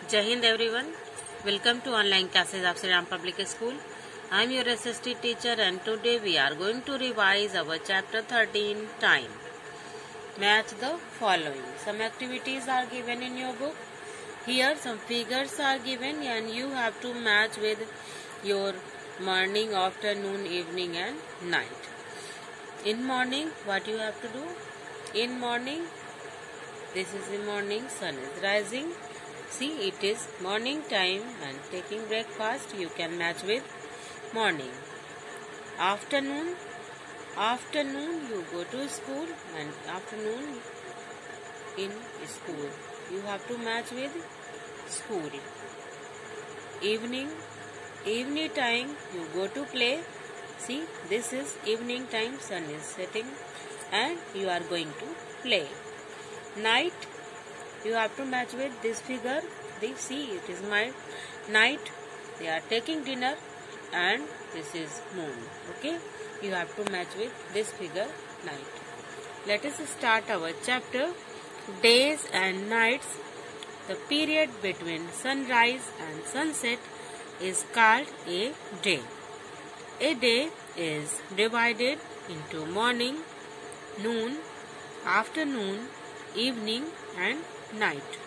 Jai Hind everyone. Welcome to online classes of Sri Ram Public School. I am your SST teacher and today we are going to revise our chapter 13 time. Match the following. Some activities are given in your book. Here some figures are given and you have to match with your morning, afternoon, evening and night. In morning, what you have to do? In morning, this is the morning, sun is rising. See, it is morning time and taking breakfast you can match with morning. Afternoon you go to school and afternoon in school. You have to match with school. Evening time you go to play. See, this is evening time, sun is setting and you are going to play. Night, you have to match with this figure. See, it is my night. They are taking dinner and this is moon. Okay, you have to match with this figure, night. Let us start our chapter. Days and nights. The period between sunrise and sunset is called a day. A day is divided into morning, noon, afternoon, evening and night.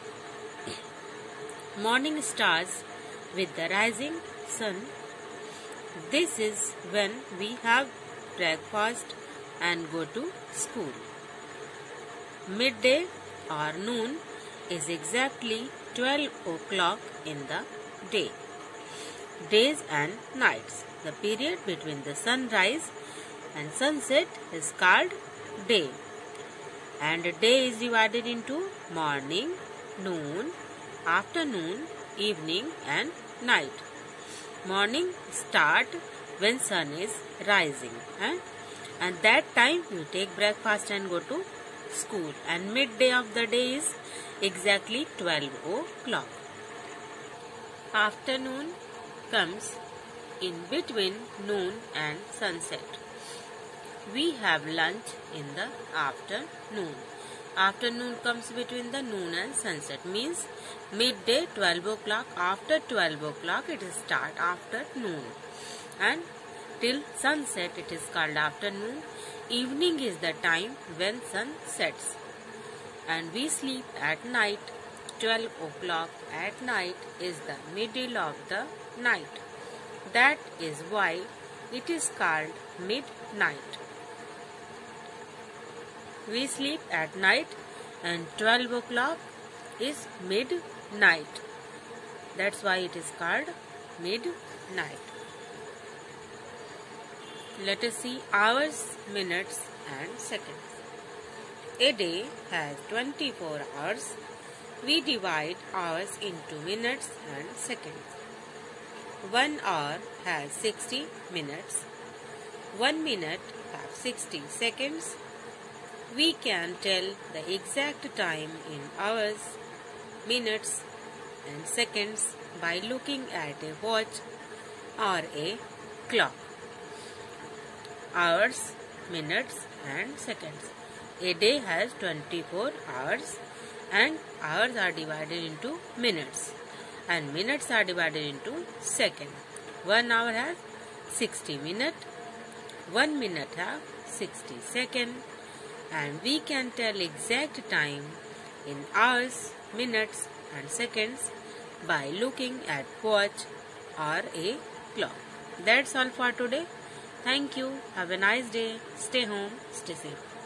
Morning starts with the rising sun. This is when we have breakfast and go to school. Midday or noon is exactly 12 o'clock in the day. Days and nights. The period between the sunrise and sunset is called day. And a day is divided into morning, noon, afternoon, evening and night. Morning start when sun is rising and that time you take breakfast and go to school, and midday of the day is exactly 12 o'clock. Afternoon comes in between noon and sunset. We have lunch in the afternoon. Afternoon comes between the noon and sunset, means midday 12 o'clock. After 12 o'clock it is start after noon and till sunset it is called afternoon. Evening is the time when sun sets and we sleep at night. 12 o'clock at night is the middle of the night. That is why it is called midnight. We sleep at night and 12 o'clock is midnight. That's why it is called midnight. Let us see hours, minutes and seconds. A day has 24 hours. We divide hours into minutes and seconds. 1 hour has 60 minutes. 1 minute has 60 seconds. We can tell the exact time in hours, minutes and seconds by looking at a watch or a clock. Hours, minutes and seconds. A day has 24 hours and hours are divided into minutes and minutes are divided into seconds. 1 hour has 60 minutes, 1 minute has 60 seconds. And we can tell exact time in hours, minutes and seconds by looking at watch or a clock. That's all for today. Thank you. Have a nice day. Stay home. Stay safe.